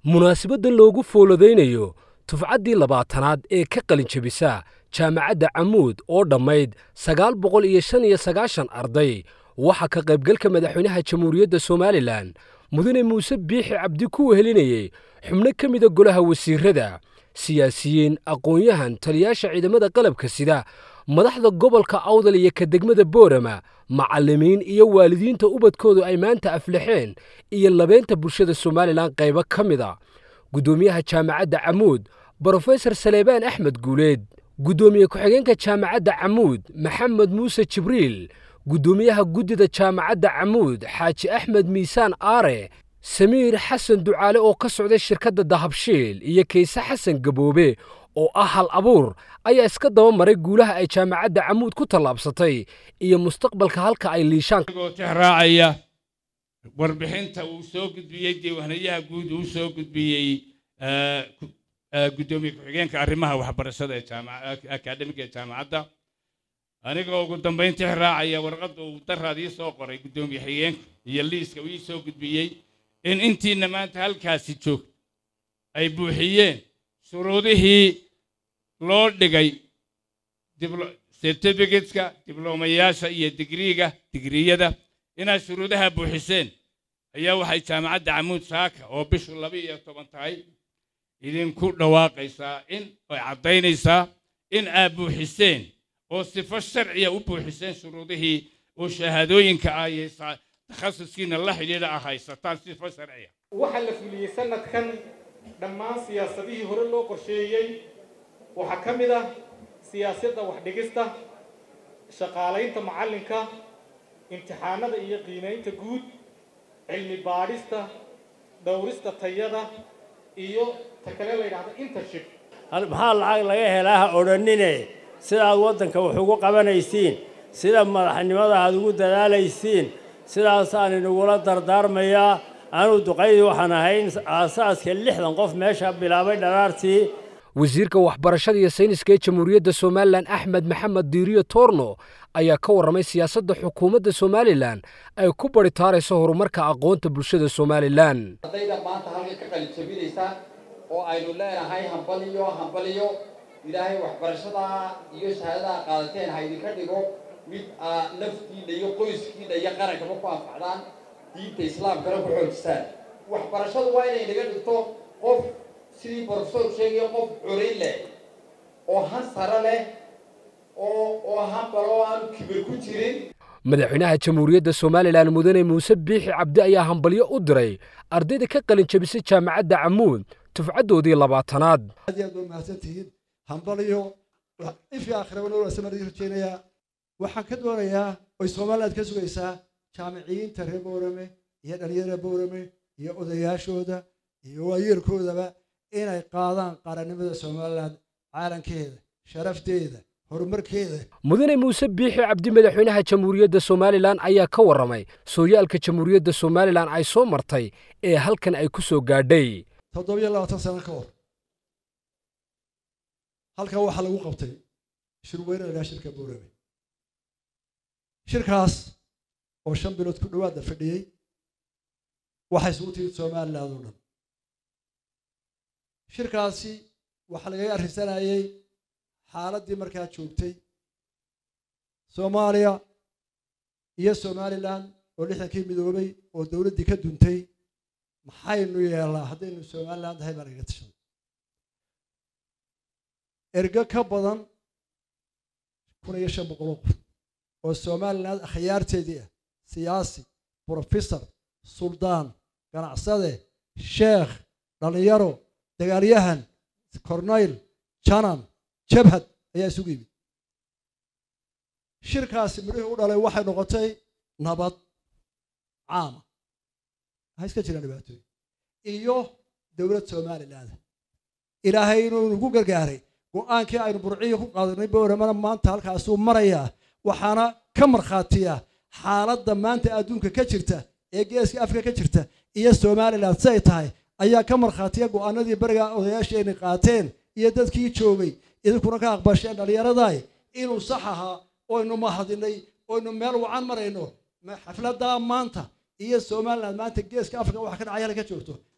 munaasabada loogu fooladeynayo tufcaddii labaatanaad ee ka qalin jabisa jaamacadda Camuud oo dhammayd 995 arday waxa ka qaybgalka madaxweynaha Jamhuuriyadda Soomaaliland mudane Muuse Biixi Cabdi ku wehelinayay xubno ka mid ah golaha wasiirada siyaasiyiin aqoon-yahan taliyaasha ciidamada qalabka sida madaxda gobolka Awdal iyo ka degmada Boorama macallimiin iyo waalidiinta ubadkoodu ay maanta aflaxeen iyo labeenta bulshada Soomaaliland qayb ka mid ah gudoomiyaha jaamacadda Camuud Professor Saleebaan Axmed Guuleed gudoomiye ku-xigeenka jaamacadda Camuud Maxamed Muuse Jibriil gudoomiyaha guddida jaamacadda Camuud Xaaji Axmed Miisaan Aare Samiir Xasan Ducaale oo ka socday shirkadda Dahabshiil iyo Kaysa Xasan Gaboobe oo ah hal abuur ayaa iska daba maray guulaha ay jaamacadda Camuud ku talaabsatay iyo mustaqbalka halka ay liishaan raacaya warbixinta uu soo gudbiyay diiwaanayaha guud uu soo gudbiyay gudoomiye ku-xigeenka arrimaha waxbarashada ee jaamacadda akademiga ee jaamacadda aniga ugu dambeyntii raacaya warqadda uu daraadii soo qoray gudoomiye xigeenka iyo liiska uu soo gudbiyay in intiina maanta halkaasi joog ay buuxiyeen shuruudihii loo dhigay certificateska diblomayaasha iyo digriyada inay shuruudaha buuxiseen ayaa waxay jaamacadda Camuud saaka oo bishu 12 tahay idinku dhawaaqaysaa in ay cadaynaysaa in ay buuxiseen oo sifo sharciya u buuxiseen shuruudihii oo shahaadooyinka ay takhasuskiina la xidhiidha ahaysataan sifo sharciya waxa la fuliyay sanadkan dhammaan siyaasadihii hore loo qorsheeyay waxa ka mid ah siyaasadda wax dhigista shaqaalaynta macallinka imtixaanada iyo qiimeynta guud cilmi baadhista dhowrista tayada iyo takale la yiraahdo internship maxaa lacag laga helaa odhanine sida aad wadanka wax ugu qabanaysiin sida madaxnimada aad ugu dadaalaysiin sidaas aan inagula dardaarmayaa aanu duqeydii waxaan ahayn aasaaska 60 qof meesha bilaabay dharaartii wasiirka waxbarashada iyo sayniska ee Jamhuuriyadda Soomaaliland Axmed Maxamed Diiriyo Toorno ayaa ka warramay siyaasadda xukuumadda Soomaaliland ay ku baritaarayso horumarka aqoonta bulshada Soomaaliland ardayda maanta halka ka qalin jabinaysa oo aynu leenahay hambaliyo ilaahay waxbarashada iyo shahaadada qaadateen ha idinka dhigo mid naftiina iyo qoyskiina iyo qarankaba ku anfacdaan diinta islaamkana ku xoojistaan waxbarashadu waa inay naga dhigto qof sidii professor sheegay qof curin leh oo hansara leh oo hambalo aan kibir ku jirin madaxweynaha Jamhuuriyadda Soomaaliland mudane Muuse Biixi Cabdi ayaa hambalyo u diray ardayda ka qalin jabisay jaamacadda Camuud tufcadoodii labaatanaad aad u mahadsantihiin hambalyo ifi aakhirada wala sameeyay rajeenaya waxaan ka doonayaa oo Soomaaliland ka sugaysaa jaamiciyiinta reer Boorame iyo dhalinyarada Boorame iyo odayaashooda iyo waayirkoodaba inay qaadaan qaranimada Soomaaliland caalankeeda sharafteeda horumarkeeda mudane Muuse Biixi Cabdi madaxweynaha Jamhuuriyadda Soomaaliland ayaa ka warramay sooyaalka Jamhuuriyadda Soomaaliland ay soo martay ee halkan ay ku soo gaadhay 27 sano ka hor halka waxa lagu qabtay shirweynaha shirka Boorame shirkaas oo 5 bilood ku dhawaad fadhiyay waxay soo tii Soomaaliland oo dhan shirkaasi waxa laga arrinsanayay xaaladii markaa joogtay Soomaaliya iyo Soomaaliland oo lixdankii midoobay oo dawladii ka duntay maxaynu yeelaa haddaynu Soomaaliland hay baraga tashan erga ka badan 1500 oo Soomaaliland khiyaarteedii siyaasi professor suldaan ganacsade sheekh dhalinyaro dagaalyahan cornel janan jabhad ayaa isugu yimid shirkaasi midhuhu u dhalay waxay noqotay nabad caama hayska jiraan dhibaatooyin iyo dawlad Soomaaliland ilaahay inuu ugu gargaaray go'aankii aynu burciyo ku qaadanay Boorama maanta halkaas uu maraya waxaana ka marxaatiya xaaladda maanta adduunka ka jirta ee geeska Afrika ka jirta iyo Soomaaliland say tahay ayaa ka marxaatiya go'aanadii bariga odayaasheena qaateen iyo dadkii joogay idinkuna ka aqbasheen dhalinyaraday inuu sax ahaa oo inuu mahadinay oo inuu meel wacan marayno xafladda maanta iyo Soomaaliland maanta geeska Afrika waxa ka dhacaya ka joogto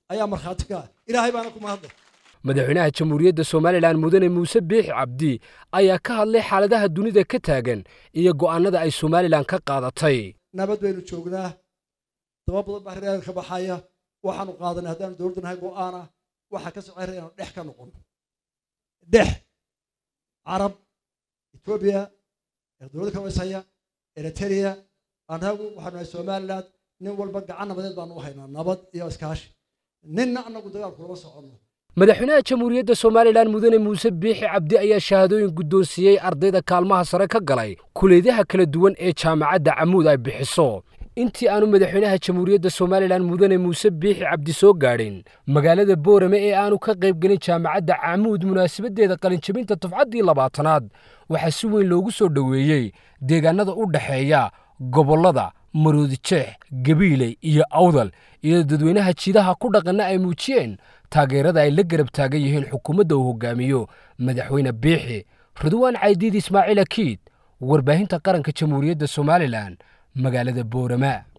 ayaa markhaati ka ah ilaahay baana kuma hadlay madaxweynaha jamhuuriyadda somalilan mudane muuse biixi cabdi ayaa ka hadlay xaaladaha dunida ka taagan iyo go'aanada ay somalilan ka qaadatay nabad baynu joognaa daba badan baa reer ka baxaya waxaanu qaadanay haddaanu dowladda nahay go'aana waxa ka socday inaanu dhex ka noqono dhex carab etoobiya dowladda ka waysaya eritrea annagu waxaanu nahay somaliland nin walba gacan nabadeed baanu u haynaa nabad iyo iskaashi ninna annagu dagaal kulama soconno madaxweynaha jamhuuriyadda somalilan mudane muuse biixi cabdi ayaa shahaadooyin guddoonsiiyey ardayda kaalmaha sare ka galay kuleedaha kala duwan ee jaamacadda camuud ay bixiso intii aanu madaxweynaha jamhuuriyadda somalilan mudane muuse biixi cabdi soo gaadhin magaalada boorame ee aanu ka qaybgelin jaamacadda camuud munaasabaddeeda qalinjabinta dufcaddii 20aad waxaa si weyn loogu soo dhoweeyey deegaanada u dhaxeeya gobollada maroodijeex gabiiley iyo awdal iyadoo dadweynaha jiidaha ku dhaqanna ay muujiyeen taageerada ay la garab taagan yihiin xukuumadda uu hogaamiyo madaxweyne biixi ridwaan caydiid ismaaciil akiid warbaahinta qaranka jamhuuriyadda somalilan magaalada boorama